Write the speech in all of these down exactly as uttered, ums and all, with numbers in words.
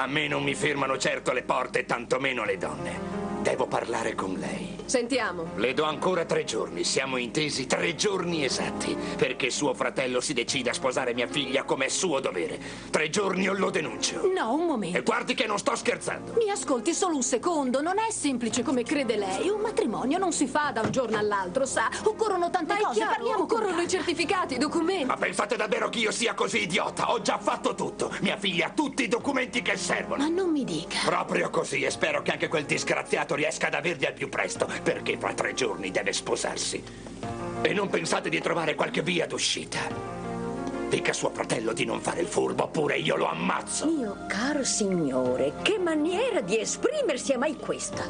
A me non mi fermano certo le porte, tantomeno le donne. Devo parlare con lei. Sentiamo. Le do ancora tre giorni, siamo intesi tre giorni esatti, perché suo fratello si decida a sposare mia figlia come è suo dovere. Tre giorni o lo denuncio. No, un momento. E guardi che non sto scherzando. Mi ascolti solo un secondo, non è semplice come crede lei. Un matrimonio non si fa da un giorno all'altro, sa? Occorrono tante Ma è cose, chiaro, parliamo occorrono con i certificati, i documenti. Ma pensate davvero che io sia così idiota? Ho già fatto tutto. Mia figlia ha tutti i documenti che servono. Ma non mi dica. Proprio così, e spero che anche quel disgraziato riesca ad averli al più presto, perché fra tre giorni deve sposarsi. E non pensate di trovare qualche via d'uscita. Dica a suo fratello di non fare il furbo, oppure io lo ammazzo. Mio caro signore, che maniera di esprimersi è mai questa?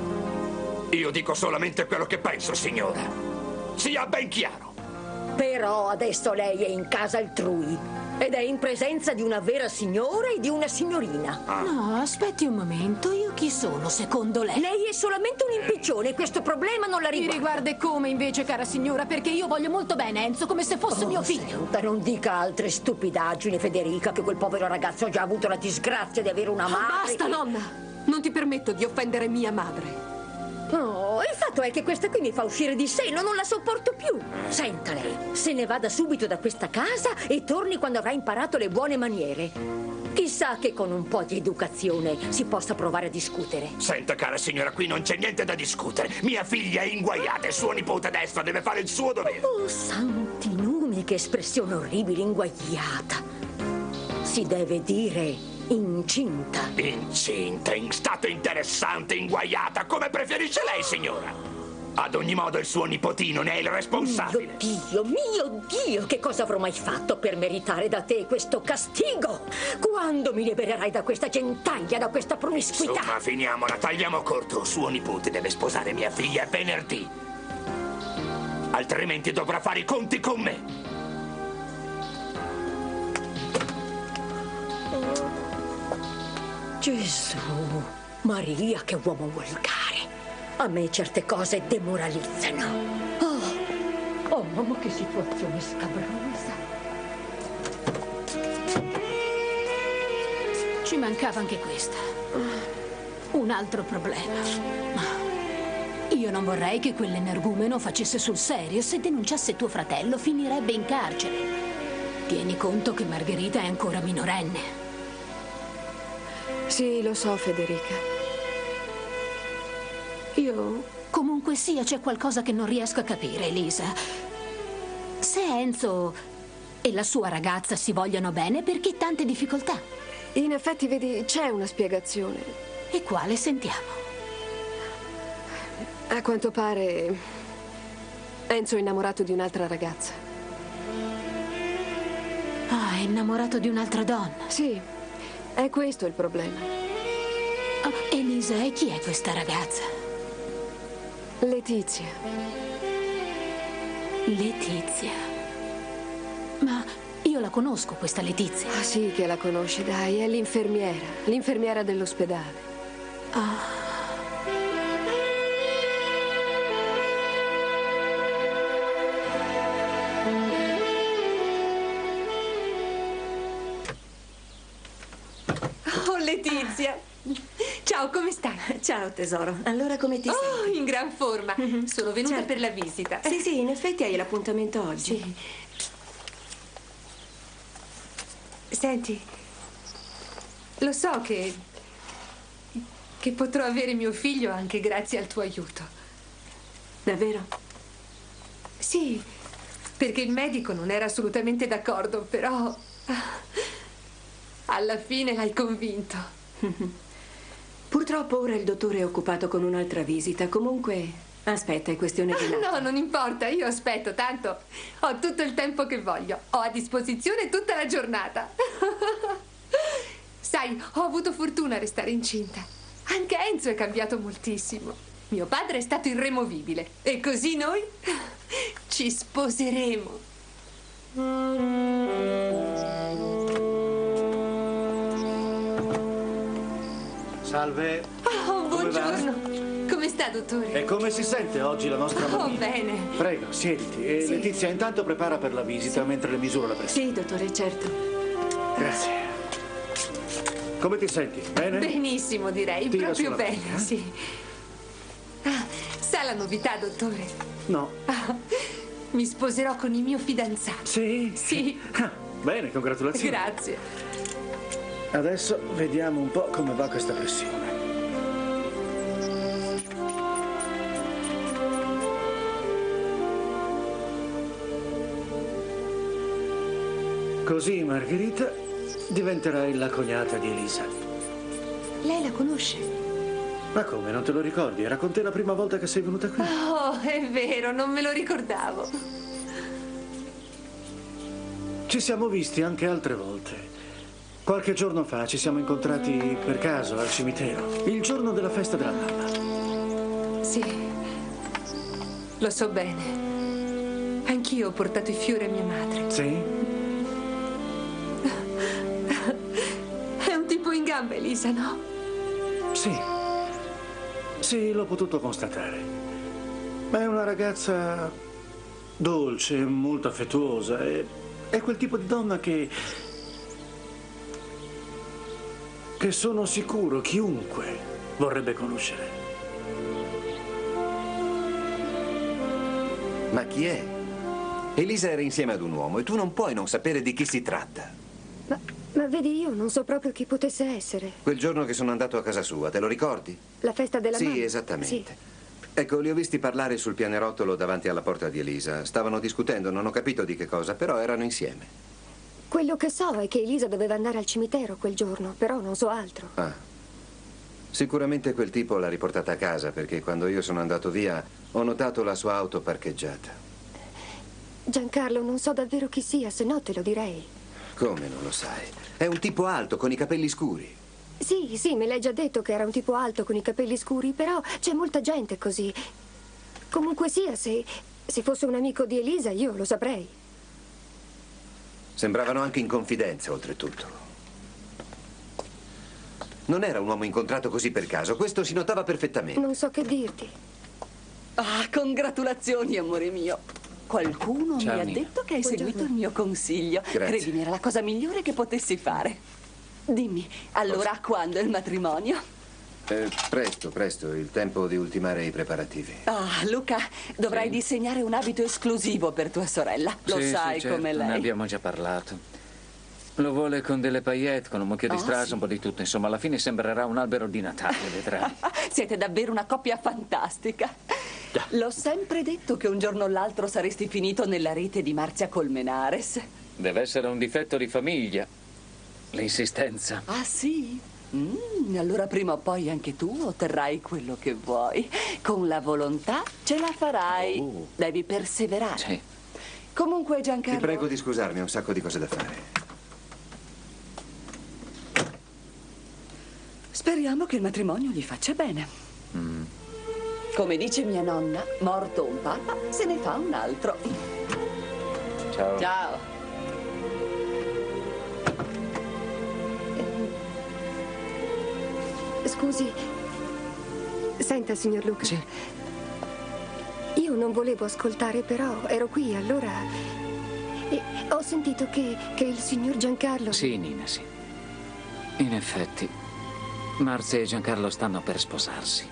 Io dico solamente quello che penso, signora. Sia ben chiaro. Però adesso lei è in casa altrui ed è in presenza di una vera signora e di una signorina. Ah. No, aspetti un momento, io chi sono secondo lei? Lei è solamente un impiccione, questo problema non la Mi riguarda. riguarda e come invece, cara signora, perché io voglio molto bene Enzo, come se fosse Oh, mio figlio. senta, non dica altre stupidaggini, Federica, che quel povero ragazzo ha già avuto la disgrazia di avere una madre. Basta, nonna! Non ti permetto di offendere mia madre. Oh, il fatto è che questa qui mi fa uscire di seno, non la sopporto più. Senta lei, se ne vada subito da questa casa e torni quando avrà imparato le buone maniere. Chissà che con un po' di educazione si possa provare a discutere. Senta, cara signora, qui non c'è niente da discutere. Mia figlia è inguaiata e suo nipote adesso deve fare il suo dovere. Oh, santi numi, che espressione orribile, inguaiata. Si deve dire incinta. Incinta, in stato interessante, inguaiata, come preferisce lei, signora. Ad ogni modo il suo nipotino ne è il responsabile. Mio Dio, mio Dio, che cosa avrò mai fatto per meritare da te questo castigo? Quando mi libererai da questa gentaglia, da questa promiscuità? Insomma, finiamola, tagliamo corto. Suo nipote deve sposare mia figlia venerdì. Altrimenti dovrà fare i conti con me. Gesù, Maria, che uomo volgare. A me certe cose demoralizzano. Oh, oh mamma, che situazione scabrosa. Ci mancava anche questa. Un altro problema. Io non vorrei che quell'energumeno facesse sul serio. Se denunciasse tuo fratello, finirebbe in carcere. Tieni conto che Margherita è ancora minorenne. Sì, lo so, Federica. Io... Comunque sia, c'è qualcosa che non riesco a capire, Elisa. Se Enzo e la sua ragazza si vogliono bene, perché tante difficoltà? In effetti, vedi, c'è una spiegazione. E quale? Sentiamo. A quanto pare... Enzo è innamorato di un'altra ragazza. Ah, è innamorato di un'altra donna. Sì, è questo il problema. Oh, Elisa, e chi è questa ragazza? Letizia. Letizia. Ma io la conosco, questa Letizia. Ah, sì che la conosci, dai, è l'infermiera. L'infermiera dell'ospedale. Ah. Oh, Letizia. Ciao, come stai? Ciao tesoro, allora come ti Oh, senti? in gran forma. Mm-hmm. Sono venuta Certo. per la visita. Sì, sì, in effetti hai l'appuntamento oggi. Sì. Senti, lo so che... che potrò avere mio figlio anche grazie al tuo aiuto. Davvero? Sì, perché il medico non era assolutamente d'accordo, però... alla fine l'hai convinto. Purtroppo ora il dottore è occupato con un'altra visita. Comunque, aspetta, è questione di... No, non importa, io aspetto, tanto ho tutto il tempo che voglio. Ho a disposizione tutta la giornata. Sai, ho avuto fortuna a restare incinta. Anche Enzo è cambiato moltissimo. Mio padre è stato irremovibile. E così noi ci sposeremo. Salve. Oh, Come va? buongiorno. Come sta, dottore? E come si sente oggi la nostra Oh, bambina? bene. Prego, siediti. E Sì. Letizia, intanto prepara per la visita mentre le misuro la pressione. Sì, dottore, certo. Grazie. Come ti senti? Bene? Benissimo, direi. Tira Proprio sulla bene, barca, eh? sì. Ah, sa la novità, dottore? No. Ah, mi sposerò con il mio fidanzato. Sì? Sì. Ah, bene, congratulazioni. Grazie. Adesso vediamo un po' come va questa pressione. Così, Margherita, diventerai la cognata di Elisa. Lei la conosce? Ma come, non te lo ricordi? Era con te la prima volta che sei venuta qui. Oh, è vero, non me lo ricordavo. Ci siamo visti anche altre volte. Qualche giorno fa ci siamo incontrati per caso al cimitero, il giorno della festa della mamma. Sì, lo so bene. Anch'io ho portato i fiori a mia madre. Sì? È un tipo in gamba, Elisa, no? Sì. Sì, l'ho potuto constatare. Ma è una ragazza dolce, molto affettuosa. È, è quel tipo di donna che... che sono sicuro chiunque vorrebbe conoscere. Ma chi è? Elisa era insieme ad un uomo e tu non puoi non sapere di chi si tratta. Ma, ma vedi, io non so proprio chi potesse essere. Quel giorno che sono andato a casa sua, te lo ricordi? La festa della Sì, mamma? esattamente. Sì. Ecco, li ho visti parlare sul pianerottolo davanti alla porta di Elisa. Stavano discutendo, non ho capito di che cosa, però erano insieme. Quello che so è che Elisa doveva andare al cimitero quel giorno, però non so altro. Ah. Sicuramente quel tipo l'ha riportata a casa, perché quando io sono andato via ho notato la sua auto parcheggiata. Giancarlo, non so davvero chi sia, se no te lo direi. Come non lo sai? È un tipo alto, con i capelli scuri. Sì, sì, me l'hai già detto che era un tipo alto con i capelli scuri, però c'è molta gente così. Comunque sia, se, se fosse un amico di Elisa, io lo saprei. Sembravano anche in confidenza, oltretutto. Non era un uomo incontrato così per caso, questo si notava perfettamente. Non so che dirti. Ah, congratulazioni, amore mio. Qualcuno Ciao, mi ha Nina. detto che hai Buongiorno. seguito il mio consiglio. Grazie. Credimi, era la cosa migliore che potessi fare. Dimmi, allora quando è il matrimonio? Eh, presto, presto, il tempo di ultimare i preparativi. Ah, Luca, dovrai Sì. disegnare un abito esclusivo per tua sorella. Lo Sì, sai sì, certo, come ne lei. abbiamo già parlato. Lo vuole con delle paillette, con un mucchio di Oh, strass, sì. un po' di tutto. Insomma, alla fine sembrerà un albero di Natale, vedrai. Siete davvero una coppia fantastica. L'ho sempre detto che un giorno o l'altro saresti finito nella rete di Marzia Colmenares. Deve essere un difetto di famiglia. L'insistenza. Ah, sì? Mm, allora prima o poi anche tu otterrai quello che vuoi. Con la volontà ce la farai. Oh. Devi perseverare. Sì. Comunque, Giancarlo... Ti prego di scusarmi, ho un sacco di cose da fare. Speriamo che il matrimonio gli faccia bene. Mm. Come dice mia nonna, morto un papa, se ne fa un altro. Ciao. Ciao. Scusi. Senta, signor Luca. Sì. Io non volevo ascoltare, però ero qui, allora... E ho sentito che, che il signor Giancarlo... Sì, Nina, sì. In effetti, Marzia e Giancarlo stanno per sposarsi.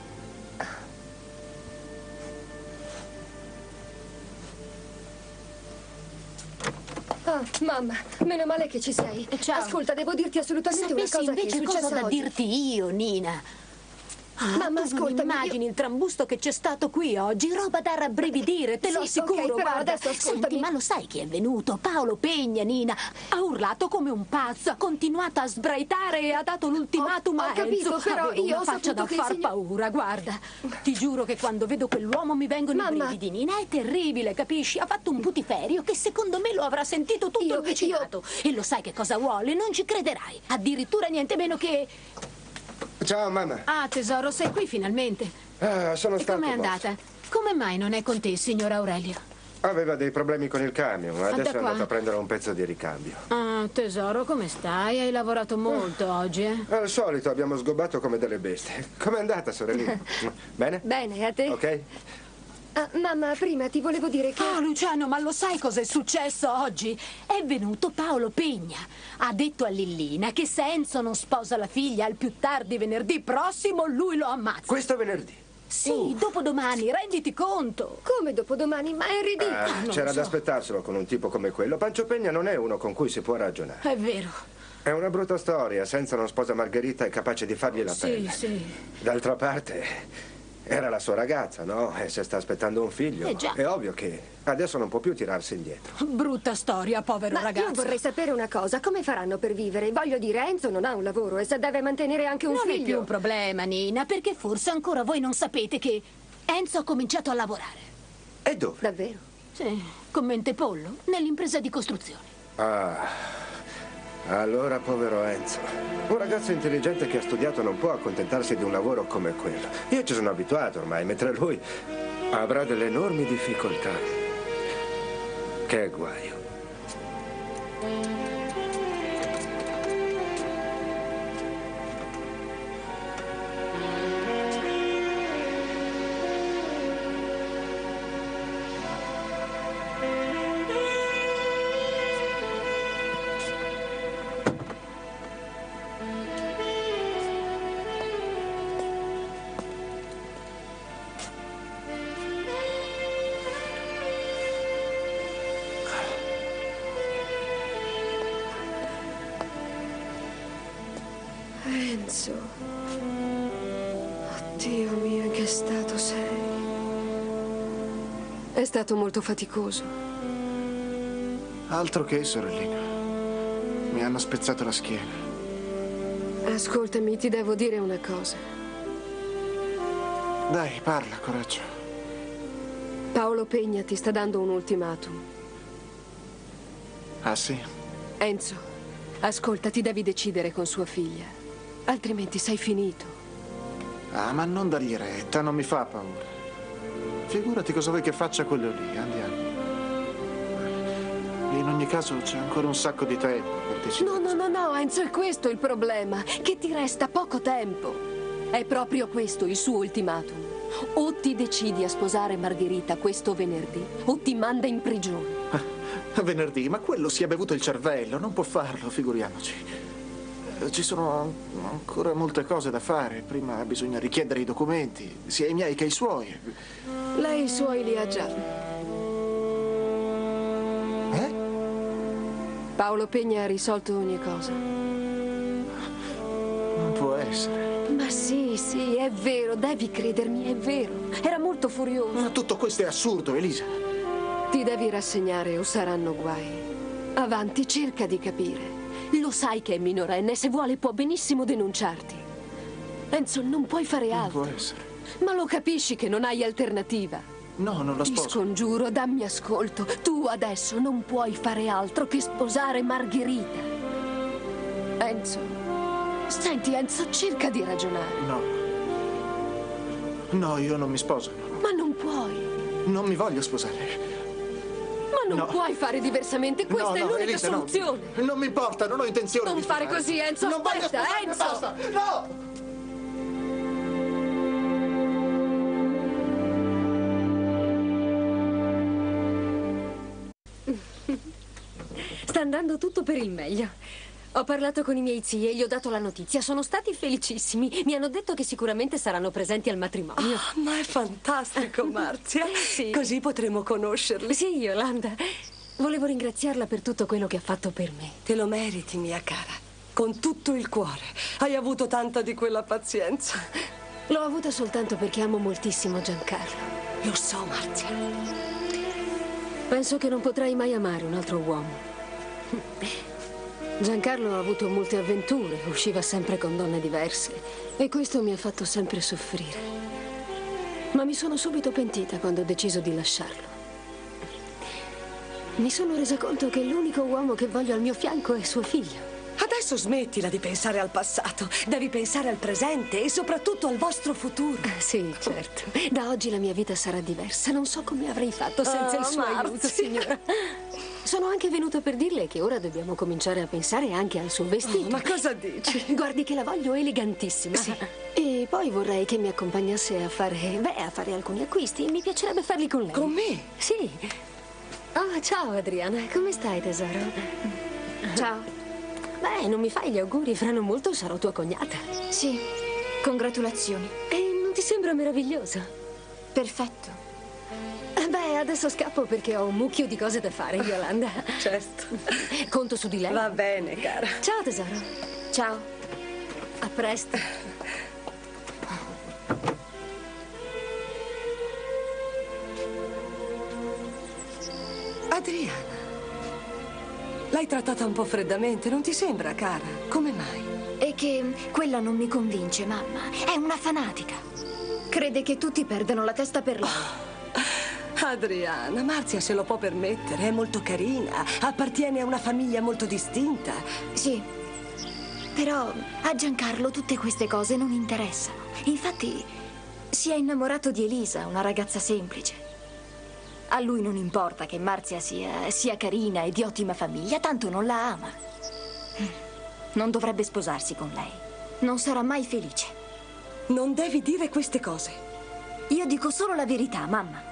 Ah, mamma, meno male che ci sei. Ciao. Ascolta, devo dirti assolutamente una Sapessi cosa che è invece successa cosa da oggi. dirti io, Nina. Ah, Mamma, tu non ascoltami, immagini il trambusto che c'è stato qui oggi, roba da rabbrividire, te lo Sì, assicuro. ok, però guarda. adesso ascoltami. Senti, ma lo sai chi è venuto? Paolo Pegna, Nina. Ha urlato come un pazzo, ha continuato a sbraitare e ha dato l'ultimatum Ho- ho a capito, Enzo. però Avevo io una ho faccia da saputo che il far signor- paura, guarda. Ti giuro che quando vedo quell'uomo mi vengono Mamma. i brividi, Nina. È terribile, capisci? Ha fatto un putiferio che secondo me lo avrà sentito tutto Io- il vicinato. E lo sai che cosa vuole? Non ci crederai. Addirittura niente meno che... Ciao mamma. Ah, tesoro, sei qui finalmente. Ah, sono E stanco. com'è boss. andata? Come mai non è con te, signor Aurelio? Aveva dei problemi con il camion, adesso è qua. andato a prendere un pezzo di ricambio. Ah, tesoro, come stai? Hai lavorato molto oggi, eh? Al solito abbiamo sgobbato come delle bestie. Com'è andata, sorellina? Bene? Bene, a te? Ok. Ah, mamma, prima ti volevo dire che... Oh, Luciano, ma lo sai cosa è successo oggi? È venuto Paolo Pegna. Ha detto a Lillina che se Enzo non sposa la figlia al più tardi venerdì prossimo, lui lo ammazza. Questo venerdì? Sì, uh. dopodomani, renditi conto. Come dopodomani? Ma è ridicolo. Eh, c'era so. da aspettarselo con un tipo come quello. Pancio Pegna non è uno con cui si può ragionare. È vero. È una brutta storia. Senza non sposa Margherita è capace di fargli la sì, pelle. Sì, D'altra parte... era la sua ragazza, no? E se sta aspettando un figlio, eh già. È ovvio che adesso non può più tirarsi indietro. Brutta storia, povero Ma ragazzo. io vorrei sapere una cosa. Come faranno per vivere? Voglio dire, Enzo non ha un lavoro e se deve mantenere anche un non figlio... Non è più un problema, Nina, perché forse ancora voi non sapete che Enzo ha cominciato a lavorare. E dove? Davvero? Sì, con Mentepollo, nell'impresa di costruzione. Ah... allora, povero Enzo. Un ragazzo intelligente che ha studiato non può accontentarsi di un lavoro come quello. Io ci sono abituato ormai, mentre lui avrà delle enormi difficoltà. Che guaio. Enzo. Oddio mio, che stato sei? È stato molto faticoso. Altro che, sorellina. Mi hanno spezzato la schiena. Ascoltami, ti devo dire una cosa. Dai, parla, coraggio. Paolo Pegna ti sta dando un ultimatum. Ah, sì? Enzo, ascolta, ti devi decidere con sua figlia. Altrimenti sei finito. Ah, ma non dargli retta, non mi fa paura. Figurati cosa vuoi che faccia quello lì, andiamo. In ogni caso c'è ancora un sacco di tempo per decidere. No, no, no, no, Enzo, è questo il problema, che ti resta poco tempo. È proprio questo il suo ultimatum. O ti decidi a sposare Margherita questo venerdì, o ti manda in prigione. Ah, venerdì, ma quello si è bevuto il cervello, non può farlo, figuriamoci. Ci sono ancora molte cose da fare. Prima bisogna richiedere i documenti, sia i miei che i suoi. Lei i suoi li ha già. Eh? Paolo Pegna ha risolto ogni cosa. Non può essere. Ma sì, sì, è vero, devi credermi, è vero. Era molto furioso. Ma tutto questo è assurdo, Elisa. Ti devi rassegnare o saranno guai. Avanti, cerca di capire. Lo sai che è minorenne, se vuole può benissimo denunciarti. Enzo, non puoi fare altro. Non può essere. Ma lo capisci che non hai alternativa? No, non la Ti sposo. scongiuro, dammi ascolto. Tu adesso non puoi fare altro che sposare Margherita. Enzo, senti Enzo, cerca di ragionare. No. No, io non mi sposo. Ma non puoi. Non mi voglio sposare. Ma non No. puoi fare diversamente, questa no, è no, l'unica Elisa, no. soluzione. Non mi importa, non ho intenzione Non di fare sposare. così, Enzo, non voglio aspetta, sposarmi, Enzo! basta. No! Sta andando tutto per il meglio. Ho parlato con i miei zii e gli ho dato la notizia. Sono stati felicissimi. Mi hanno detto che sicuramente saranno presenti al matrimonio. Oh, ma è fantastico, Marzia. Sì. Così potremo conoscerli. Sì, Yolanda. Volevo ringraziarla per tutto quello che ha fatto per me. Te lo meriti, mia cara. Con tutto il cuore. Hai avuto tanta di quella pazienza. L'ho avuta soltanto perché amo moltissimo Giancarlo. Lo so, Marzia. Penso che non potrai mai amare un altro uomo. Giancarlo ha avuto molte avventure, usciva sempre con donne diverse e questo mi ha fatto sempre soffrire. Ma mi sono subito pentita quando ho deciso di lasciarlo. Mi sono resa conto che l'unico uomo che voglio al mio fianco è suo figlio. Adesso smettila di pensare al passato. Devi pensare al presente e soprattutto al vostro futuro. Ah, sì, certo. Da oggi la mia vita sarà diversa. Non so come avrei fatto senza Oh, il suo aiuto, Marzia. signora. Sono anche venuta per dirle che ora dobbiamo cominciare a pensare anche al suo vestito. Oh, ma cosa dici? Guardi che la voglio elegantissima. Sì. E poi vorrei che mi accompagnasse a fare, beh, a fare alcuni acquisti. Mi piacerebbe farli con lei. Con me? Sì. Oh, ciao Adriana, come stai tesoro? Ciao. Beh, non mi fai gli auguri, fra non molto sarò tua cognata. Sì, congratulazioni. E non ti sembra meraviglioso? Perfetto. Beh, adesso scappo perché ho un mucchio di cose da fare, Yolanda. Certo. Conto su di lei. Va bene, cara. Ciao tesoro. Ciao. A presto. Adriana, l'hai trattata un po' freddamente, non ti sembra, cara? Come mai? È che quella non mi convince, mamma. È una fanatica. Crede che tutti perdano la testa per lei. Adriana, Marzia se lo può permettere, è molto carina, appartiene a una famiglia molto distinta. Sì, però a Giancarlo tutte queste cose non interessano. Infatti si è innamorato di Elisa, una ragazza semplice. A lui non importa che Marzia sia, sia carina e di ottima famiglia, tanto non la ama. Non dovrebbe sposarsi con lei. Non sarà mai felice. Non devi dire queste cose. Io dico solo la verità, mamma.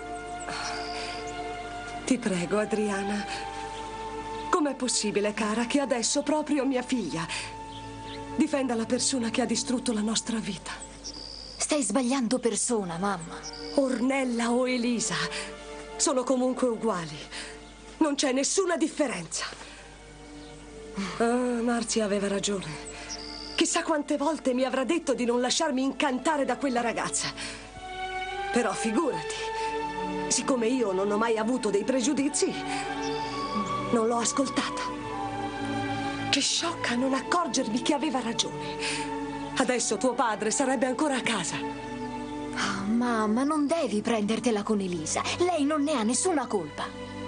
Ti prego, Adriana. Com'è possibile, cara, che adesso proprio mia figlia difenda la persona che ha distrutto la nostra vita? Stai sbagliando persona, mamma. Ornella o Elisa sono comunque uguali. Non c'è nessuna differenza. Ah, Marzia aveva ragione. Chissà quante volte mi avrà detto di non lasciarmi incantare da quella ragazza. Però figurati, siccome io non ho mai avuto dei pregiudizi, non l'ho ascoltata. Che sciocca non accorgermi che aveva ragione. Adesso tuo padre sarebbe ancora a casa. Oh, mamma, non devi prendertela con Elisa. Lei non ne ha nessuna colpa.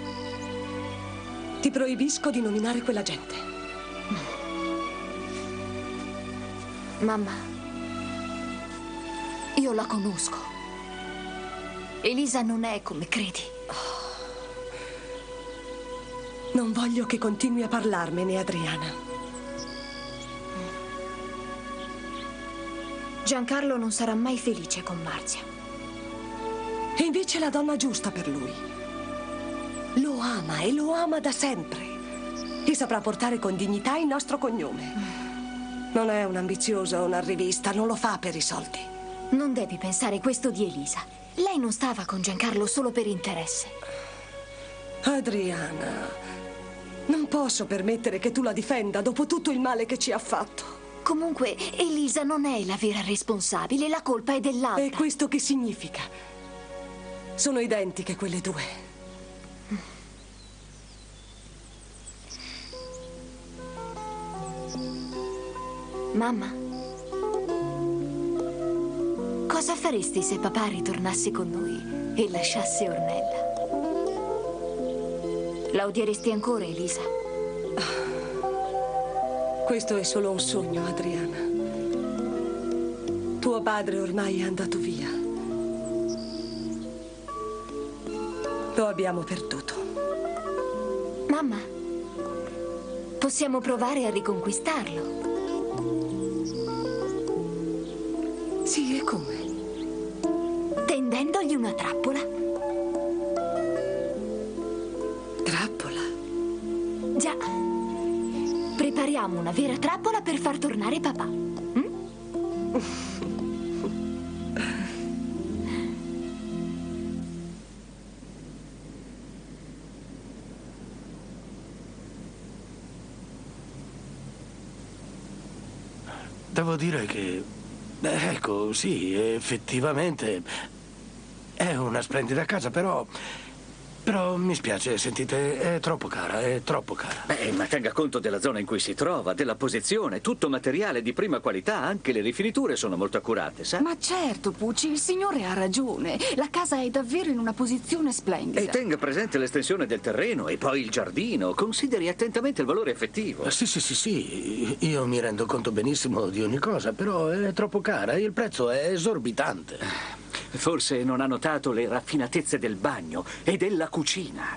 Ti proibisco di nominare quella gente. Mamma, io la conosco. Elisa non è come credi. Non voglio che continui a parlarmene, Adriana. Giancarlo non sarà mai felice con Marzia. E invece è la donna giusta per lui. Lo ama e lo ama da sempre. E saprà portare con dignità il nostro cognome. Non è un'ambiziosa o una rivista, non lo fa per i soldi. Non devi pensare questo di Elisa. Lei non stava con Giancarlo solo per interesse. Adriana, non posso permettere che tu la difenda dopo tutto il male che ci ha fatto. Comunque, Elisa non è la vera responsabile, la colpa è dell'altra. E questo che significa? Sono identiche quelle due. Mamma, cosa faresti se papà ritornasse con noi e lasciasse Ornella? La odieresti ancora, Elisa? Questo è solo un sogno, Adriana. Tuo padre ormai è andato via. Lo abbiamo perduto. Mamma, possiamo provare a riconquistarlo. Sì, e come? Tendendogli una trappola. Trappola? Già. Prepariamo una vera trappola per far tornare papà. Mm? Devo dire che... Ecco, sì, effettivamente è una splendida casa, però... Però mi spiace, sentite, è troppo cara, è troppo cara. Beh, ma tenga conto della zona in cui si trova, della posizione, tutto materiale di prima qualità, anche le rifiniture sono molto accurate, sa? Ma certo, Pucci, il signore ha ragione. La casa è davvero in una posizione splendida. E tenga presente l'estensione del terreno e poi il giardino. Consideri attentamente il valore effettivo. Sì, sì, sì, sì, io mi rendo conto benissimo di ogni cosa, però è troppo cara e il prezzo è esorbitante. Forse non ha notato le raffinatezze del bagno e della cucina.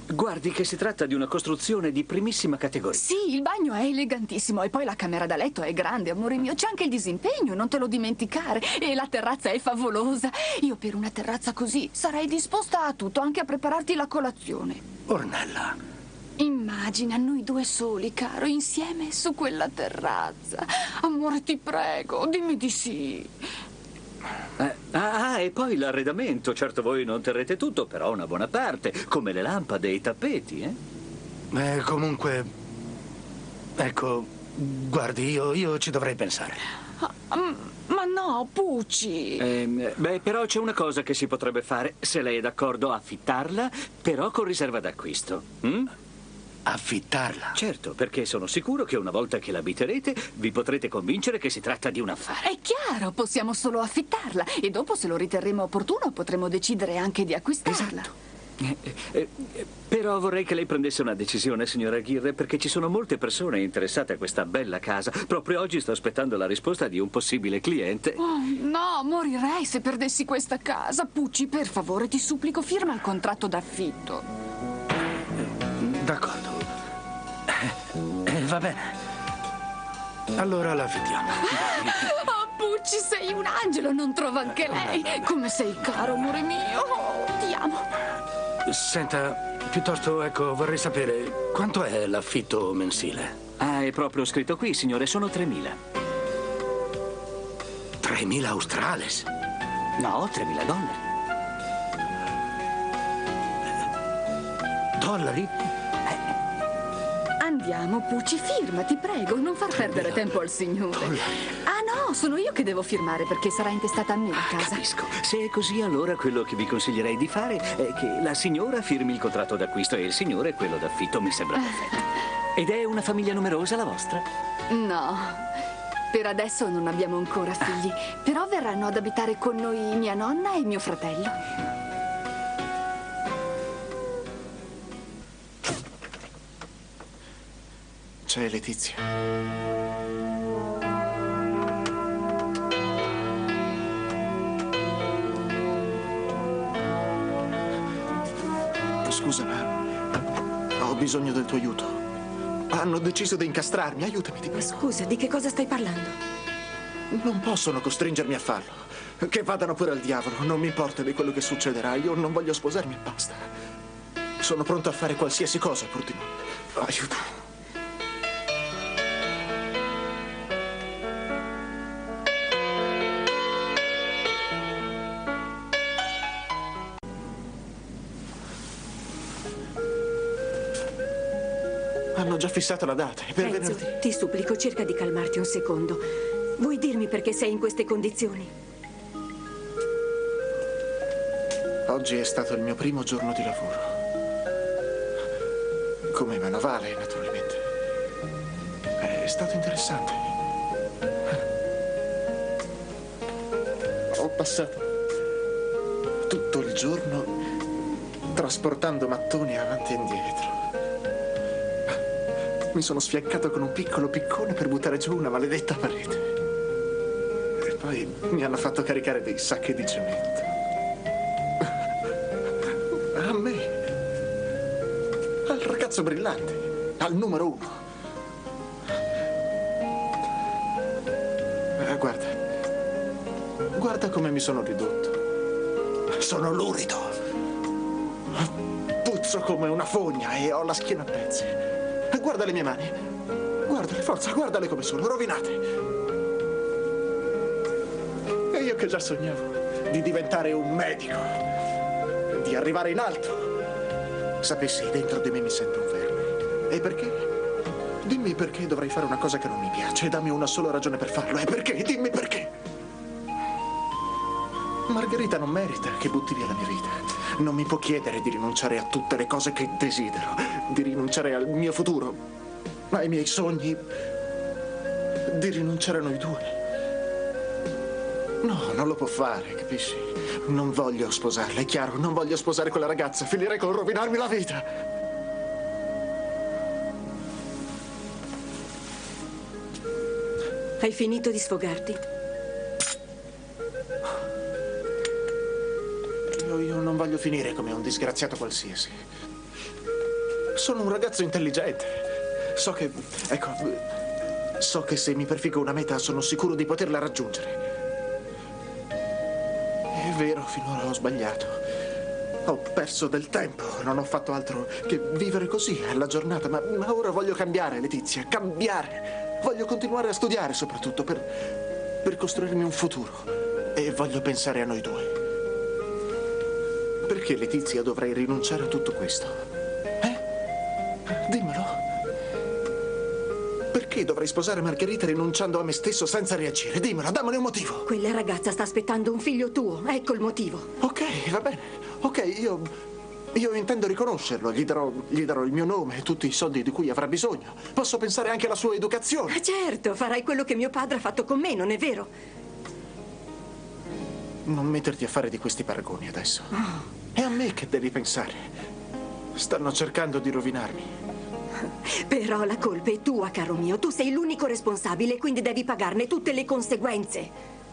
Guardi che si tratta di una costruzione di primissima categoria. Sì, il bagno è elegantissimo e poi la camera da letto è grande, amore mio. C'è anche il disimpegno, non te lo dimenticare. E la terrazza è favolosa. Io per una terrazza così sarei disposta a tutto, anche a prepararti la colazione. Ornella. Immagina noi due soli, caro, insieme su quella terrazza. Amore, ti prego, dimmi di sì. Eh, ah, e poi l'arredamento. Certo, voi non terrete tutto, però una buona parte, come le lampade e i tappeti, eh? Beh, comunque... Ecco, guardi, io, io ci dovrei pensare. Ma no, Pucci. Eh, beh, però c'è una cosa che si potrebbe fare, se lei è d'accordo, affittarla, però con riserva d'acquisto. Mm? Affittarla? Certo, perché sono sicuro che una volta che l'abiterete vi potrete convincere che si tratta di un affare. È chiaro, possiamo solo affittarla e dopo, se lo riterremo opportuno, potremo decidere anche di acquistarla. Esatto. Eh, eh, eh, però vorrei che lei prendesse una decisione, signora Aguirre, perché ci sono molte persone interessate a questa bella casa. Proprio oggi sto aspettando la risposta di un possibile cliente. Oh, no, morirei se perdessi questa casa. Pucci, per favore, ti supplico, firma il contratto d'affitto. D'accordo. Eh, va bene. Allora la affittiamo. Oh, Pucci, sei un angelo, non trova anche lei? Come sei caro, amore mio. Oh, ti amo. Senta, piuttosto, ecco, vorrei sapere quanto è l'affitto mensile? Ah, è proprio scritto qui, signore, sono tremila. tremila australes? No, tremila dollari. Dollari? Andiamo, Pucci, firma, ti prego, non far perdere tempo al signore. Ah no, sono io che devo firmare perché sarà intestata a me la casa. Capisco. Se è così, allora quello che vi consiglierei di fare è che la signora firmi il contratto d'acquisto e il signore quello d'affitto. Mi sembra perfetto. Ed è una famiglia numerosa la vostra? No, per adesso non abbiamo ancora figli, però verranno ad abitare con noi mia nonna e mio fratello. C'è Letizia. Scusa, ma ho bisogno del tuo aiuto. Hanno deciso di incastrarmi, aiutami, ti prego. Scusa, di che cosa stai parlando? Non possono costringermi a farlo. Che vadano pure al diavolo, non mi importa di quello che succederà. Io non voglio sposarmi e basta. Sono pronto a fare qualsiasi cosa pur di no. Aiuto. Hanno già fissato la data, è per Enzo, venerdì. ti supplico, cerca di calmarti un secondo. Vuoi dirmi perché sei in queste condizioni? Oggi è stato il mio primo giorno di lavoro. Come manovale, naturalmente. È stato interessante. Ho passato tutto il giorno trasportando mattoni avanti e indietro. Mi sono sfiancato con un piccolo piccone per buttare giù una maledetta parete. E poi mi hanno fatto caricare dei sacchi di cemento. A me. Al ragazzo brillante. Al numero uno. Eh, guarda. Guarda come mi sono ridotto. Sono lurido. Puzzo come una fogna e ho la schiena a pezzi. Guarda le mie mani. Guardale, forza, guardale come sono, rovinate. E io che già sognavo di diventare un medico, di arrivare in alto. Sapessi, dentro di me mi sento un verme. E perché? Dimmi perché dovrei fare una cosa che non mi piace. Dammi una sola ragione per farlo. E perché? Dimmi perché. Margherita non merita che butti via la mia vita. Non mi può chiedere di rinunciare a tutte le cose che desidero, di rinunciare al mio futuro, ai miei sogni, di rinunciare a noi due. No, non lo può fare, capisci? Non voglio sposarla, è chiaro, non voglio sposare quella ragazza, finirei con rovinarmi la vita. Hai finito di sfogarti? Io, io non voglio finire come un disgraziato qualsiasi. Sono un ragazzo intelligente. So che... ecco... So che se mi prefigo una meta sono sicuro di poterla raggiungere. È vero, finora ho sbagliato. Ho perso del tempo, non ho fatto altro che vivere così alla giornata, ma, ma ora voglio cambiare, Letizia, cambiare. Voglio continuare a studiare soprattutto per, per costruirmi un futuro. E voglio pensare a noi due. Perché, Letizia, dovrei rinunciare a tutto questo? Eh? Dimmelo. Perché dovrei sposare Margherita rinunciando a me stesso senza reagire? Dimmelo, dammene un motivo. Quella ragazza sta aspettando un figlio tuo, ecco il motivo. Ok, va bene. Ok, io... io intendo riconoscerlo. Gli darò, gli darò il mio nome e tutti i soldi di cui avrà bisogno. Posso pensare anche alla sua educazione. Ah, certo, farai quello che mio padre ha fatto con me, non è vero? Non metterti a fare di questi paragoni adesso. Oh. È a me che devi pensare. Stanno cercando di rovinarmi. Però la colpa è tua, caro mio. Tu sei l'unico responsabile, quindi devi pagarne tutte le conseguenze.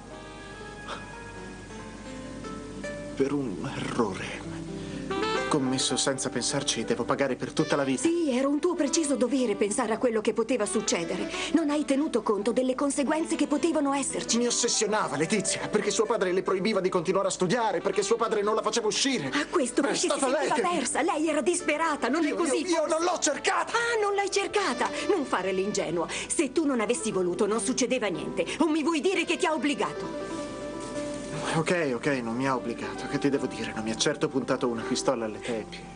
Per un errore commesso senza pensarci, devo pagare per tutta la vita. Sì, era un tuo preciso dovere pensare a quello che poteva succedere. Non hai tenuto conto delle conseguenze che potevano esserci. Mi ossessionava, Letizia, perché suo padre le proibiva di continuare a studiare, perché suo padre non la faceva uscire. A questo Ma è perché si stata lei sentiva che... persa. Lei era disperata, non io, è così? Io, io non l'ho cercata! Ah, non l'hai cercata! Non fare l'ingenua. Se tu non avessi voluto, non succedeva niente. O mi vuoi dire che ti ha obbligato? Ok, ok, non mi ha obbligato. Che ti devo dire? Non mi ha certo puntato una pistola alle tempie.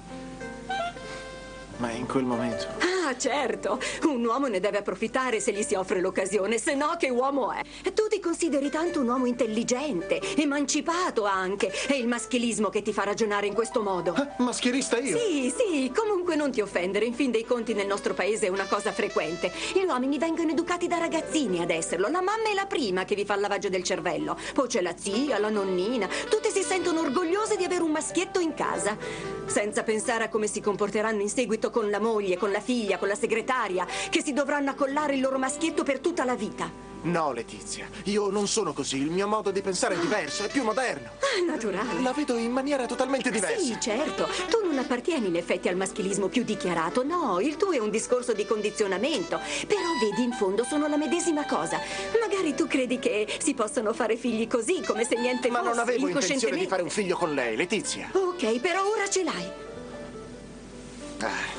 Ma in quel momento... Ah, certo. Un uomo ne deve approfittare se gli si offre l'occasione, se no che uomo è? Tu ti consideri tanto un uomo intelligente, emancipato anche. È il maschilismo che ti fa ragionare in questo modo. Ah, maschilista io? Sì, sì, comunque non ti offendere. In fin dei conti nel nostro paese è una cosa frequente. Gli uomini vengono educati da ragazzini ad esserlo. La mamma è la prima che vi fa il lavaggio del cervello. Poi c'è la zia, la nonnina. Tutte si sentono orgogliose di avere un maschietto in casa, senza pensare a come si comporteranno in seguito con la moglie, con la figlia, con la segretaria, che si dovranno accollare il loro maschietto per tutta la vita. No, Letizia, io non sono così. Il mio modo di pensare è diverso, è più moderno. Ah, naturale. La vedo in maniera totalmente diversa. Sì, certo. Tu non appartieni in effetti al maschilismo più dichiarato. No, il tuo è un discorso di condizionamento. Però vedi, in fondo sono la medesima cosa. Magari tu credi che si possono fare figli così, come se niente Ma fosse. non avevo intenzione di fare un figlio con lei, Letizia. Ok, però ora ce l'hai. Ah.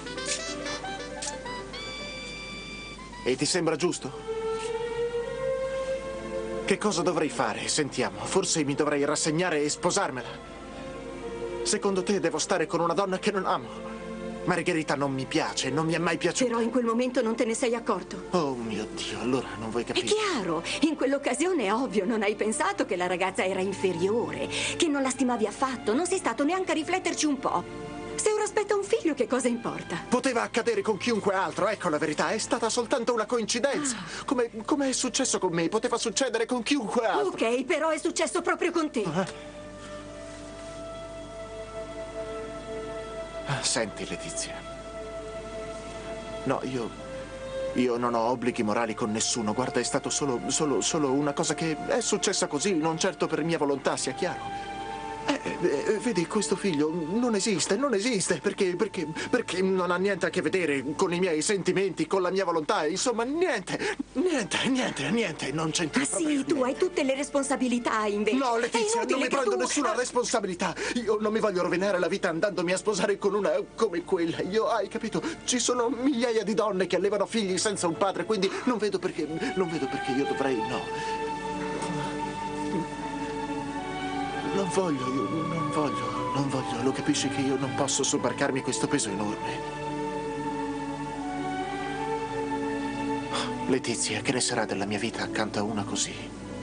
E ti sembra giusto? Che cosa dovrei fare? Sentiamo, forse mi dovrei rassegnare e sposarmela. Secondo te devo stare con una donna che non amo? Margherita non mi piace, non mi è mai piaciuta. Però in quel momento non te ne sei accorto. Oh mio Dio, allora non vuoi capire. È chiaro, in quell'occasione è ovvio, non hai pensato che la ragazza era inferiore, che non la stimavi affatto, non sei stato neanche a rifletterci un po'. Se ora aspetta un figlio, che cosa importa? Poteva accadere con chiunque altro, ecco la verità. È stata soltanto una coincidenza. Ah. Come, come è successo con me, poteva succedere con chiunque altro. Ok, però è successo proprio con te. Ah. Ah, senti, Letizia. No, io... Io non ho obblighi morali con nessuno. Guarda, è stato solo, solo, solo una cosa che è successa così, non certo per mia volontà, sia chiaro. Eh, eh, vedi, questo figlio non esiste, non esiste, perché, perché, perché non ha niente a che vedere con i miei sentimenti, con la mia volontà, insomma, niente, niente, niente, niente, non c'entra ah, proprio sì, niente. Tu hai tutte le responsabilità, invece. No, Letizia, non mi prendo tu... nessuna responsabilità. Io non mi voglio rovinare la vita andandomi a sposare con una come quella. Io, hai capito, ci sono migliaia di donne che allevano figli senza un padre, quindi non vedo perché, non vedo perché io dovrei, no. Non voglio, io non voglio, non voglio. Lo capisci che io non posso sobbarcarmi questo peso enorme. Letizia, che ne sarà della mia vita accanto a una così?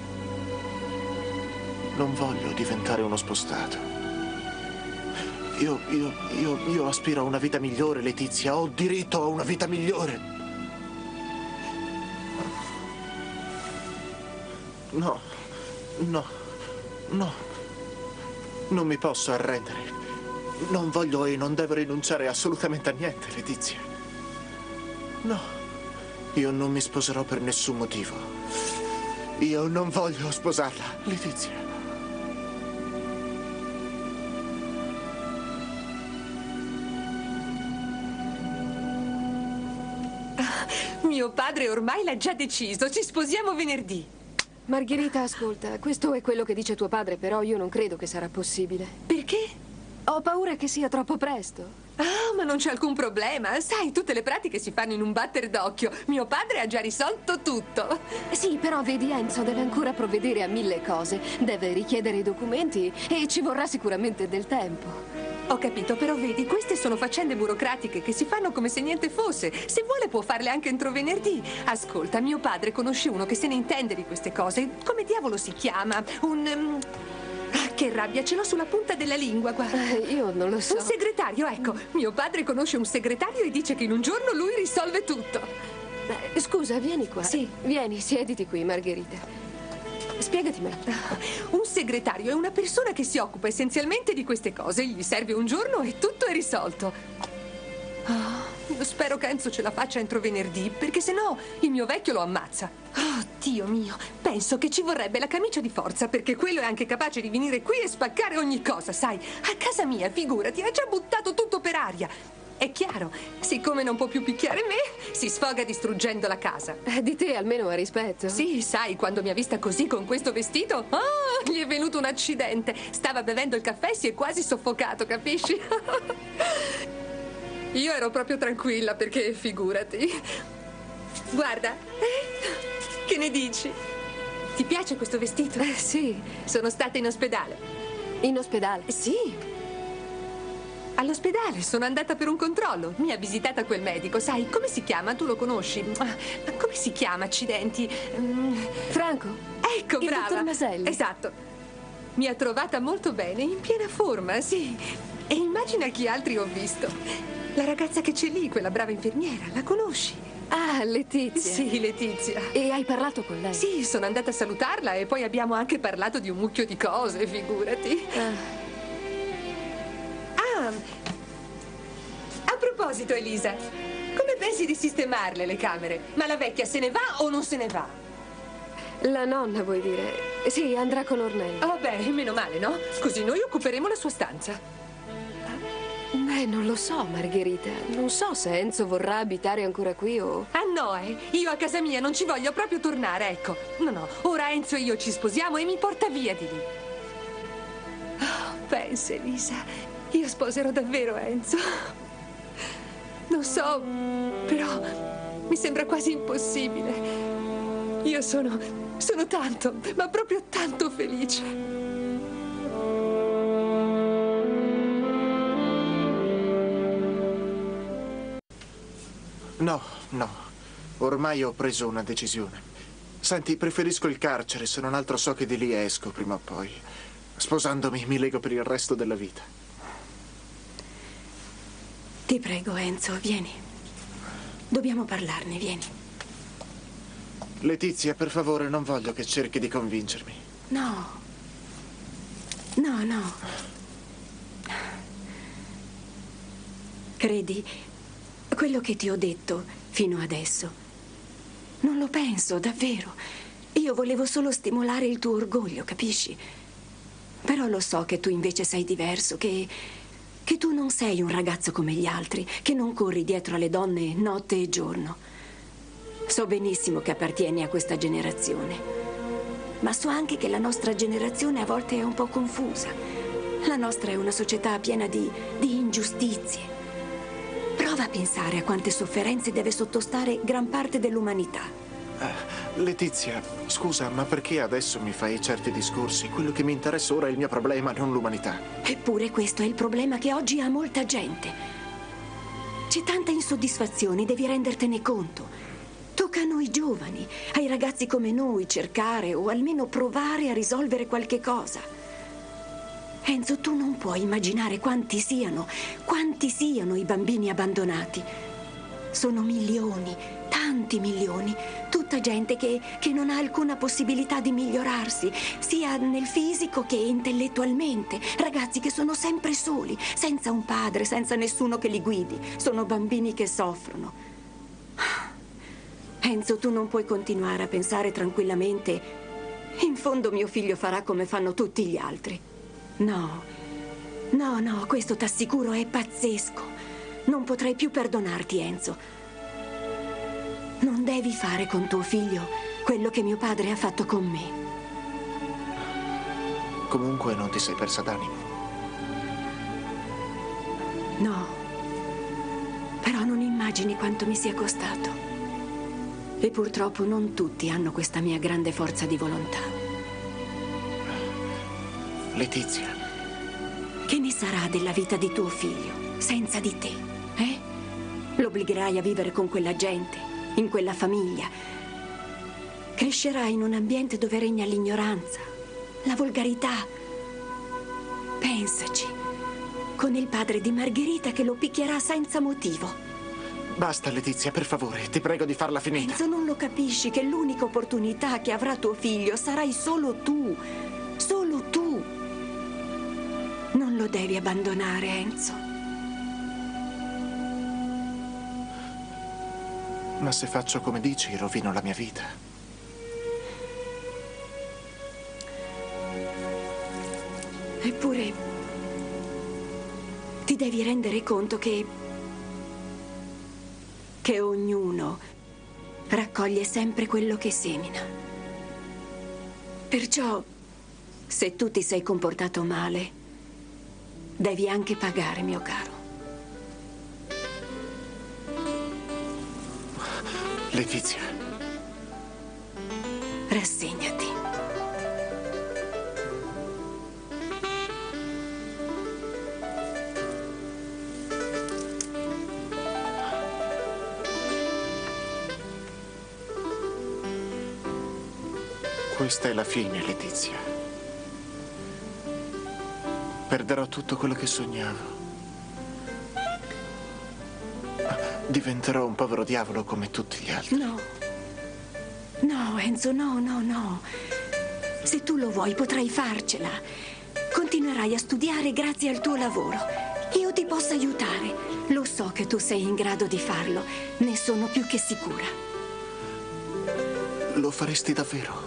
Non voglio diventare uno spostato. Io, io, io, io aspiro a una vita migliore, Letizia. Ho diritto a una vita migliore. No, no, no. Non mi posso arrendere. Non voglio e non devo rinunciare assolutamente a niente, Letizia. No, io non mi sposerò per nessun motivo. Io non voglio sposarla, Letizia. Mio padre ormai l'ha già deciso. Ci sposiamo venerdì. Margherita, ascolta, questo è quello che dice tuo padre, però io non credo che sarà possibile. Perché? Ho paura che sia troppo presto. Ah, ma non c'è alcun problema. Sai, tutte le pratiche si fanno in un batter d'occhio. Mio padre ha già risolto tutto. Sì, però vedi, Enzo deve ancora provvedere a mille cose. Deve richiedere i documenti e ci vorrà sicuramente del tempo. Ho capito, però vedi, queste sono faccende burocratiche che si fanno come se niente fosse. Se vuole può farle anche entro venerdì. Ascolta, mio padre conosce uno che se ne intende di queste cose. Come diavolo si chiama? Un... Um... Ah, che rabbia, ce l'ho sulla punta della lingua, guarda. Eh, io non lo so. Un segretario, ecco. Mio padre conosce un segretario e dice che in un giorno lui risolve tutto. Eh, scusa, vieni qua. Sì. Vieni, siediti qui, Margherita. Spiegati meglio. Un segretario è una persona che si occupa essenzialmente di queste cose. Gli serve un giorno e tutto è risolto. Oh, spero che Enzo ce la faccia entro venerdì, perché sennò il mio vecchio lo ammazza. Oh, Dio mio, penso che ci vorrebbe la camicia di forza, perché quello è anche capace di venire qui e spaccare ogni cosa, sai? A casa mia, figurati, ha già buttato tutto per aria. È chiaro, siccome non può più picchiare me, si sfoga distruggendo la casa. Eh, di te almeno ha rispetto. Sì, sai, quando mi ha vista così con questo vestito, oh, gli è venuto un accidente. Stava bevendo il caffè e si è quasi soffocato, capisci? Io ero proprio tranquilla perché, figurati. Guarda, eh, che ne dici? Ti piace questo vestito? Eh, sì. Sono stata in ospedale. In ospedale? Sì. All'ospedale, sono andata per un controllo. Mi ha visitata quel medico, sai, come si chiama? Tu lo conosci? Ma come si chiama, accidenti? Mm. Franco. Ecco, il brava. dottor Maselli. Esatto. Mi ha trovata molto bene, in piena forma, sì. E immagina chi altri ho visto. La ragazza che c'è lì, quella brava infermiera, la conosci? Ah, Letizia. Sì, Letizia. E hai parlato con lei? Sì, sono andata a salutarla e poi abbiamo anche parlato di un mucchio di cose, figurati. Ah. Ah, a proposito, Elisa, come pensi di sistemarle le camere? Ma la vecchia se ne va o non se ne va? La nonna, vuoi dire? Sì, andrà con Ornella. Oh, beh, meno male, no? Così noi occuperemo la sua stanza. Beh, non lo so, Margherita. Non so se Enzo vorrà abitare ancora qui o... Ah, no, eh. Io a casa mia non ci voglio proprio tornare, ecco. No, no, ora Enzo e io ci sposiamo e mi porta via di lì. Oh, pensa, Elisa, io sposerò davvero Enzo. Non so, però mi sembra quasi impossibile. Io sono, sono tanto, ma proprio tanto felice. No, no. Ormai ho preso una decisione. Senti, preferisco il carcere, se non altro so che di lì esco prima o poi. Sposandomi mi lego per il resto della vita. Ti prego, Enzo, vieni. Dobbiamo parlarne, vieni. Letizia, per favore, non voglio che cerchi di convincermi. No. No, no. Credi, quello che ti ho detto fino adesso, non lo penso, davvero. Io volevo solo stimolare il tuo orgoglio, capisci? Però lo so che tu invece sei diverso, che, che tu non sei un ragazzo come gli altri, che non corri dietro alle donne notte e giorno. So benissimo che appartieni a questa generazione, ma so anche che la nostra generazione a volte è un po' confusa. La nostra è una società piena di, di ingiustizie. Prova a pensare a quante sofferenze deve sottostare gran parte dell'umanità. Eh, Letizia, scusa, ma perché adesso mi fai certi discorsi? Quello che mi interessa ora è il mio problema, non l'umanità. Eppure questo è il problema che oggi ha molta gente. C'è tanta insoddisfazione, devi rendertene conto. Tocca a noi giovani, ai ragazzi come noi, cercare o almeno provare a risolvere qualche cosa. Enzo, tu non puoi immaginare quanti siano, quanti siano i bambini abbandonati. Sono milioni, tanti milioni, tutta gente che, che non ha alcuna possibilità di migliorarsi, sia nel fisico che intellettualmente. Ragazzi che sono sempre soli, senza un padre, senza nessuno che li guidi. Sono bambini che soffrono. Enzo, tu non puoi continuare a pensare tranquillamente: in fondo mio figlio farà come fanno tutti gli altri. No, no, no, questo t'assicuro è pazzesco. Non potrei più perdonarti, Enzo. Non devi fare con tuo figlio quello che mio padre ha fatto con me. Comunque non ti sei persa d'animo. No. Però non immagini quanto mi sia costato. E purtroppo non tutti hanno questa mia grande forza di volontà. Letizia. Che ne sarà della vita di tuo figlio senza di te, eh? Lo obbligherai a vivere con quella gente, in quella famiglia. Crescerà in un ambiente dove regna l'ignoranza, la volgarità. Pensaci, con il padre di Margherita che lo picchierà senza motivo. Basta, Letizia, per favore, ti prego di farla finita. Enzo, non lo capisci che l'unica opportunità che avrà tuo figlio sarai solo tu. Solo tu. Non lo devi abbandonare, Enzo. Ma se faccio come dici, rovino la mia vita. Eppure, ti devi rendere conto che... che ognuno raccoglie sempre quello che semina. Perciò, se tu ti sei comportato male, devi anche pagare, mio caro. Letizia. Rassegnati. Questa è la fine, Letizia. Perderò tutto quello che sognavo. Diventerò un povero diavolo come tutti gli altri. No. No, Enzo, no, no, no. Se tu lo vuoi, potrai farcela. Continuerai a studiare grazie al tuo lavoro. Io ti posso aiutare. Lo so che tu sei in grado di farlo. Ne sono più che sicura. Lo faresti davvero?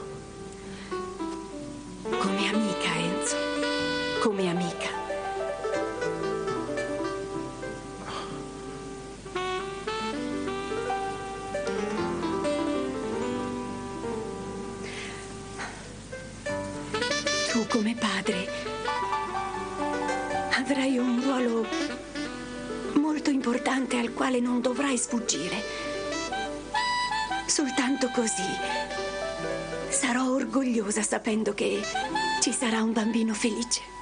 Come amica, Enzo. Come amica. Tu come padre avrai un ruolo molto importante al quale non dovrai sfuggire. Soltanto così sarò orgogliosa sapendo che ci sarà un bambino felice.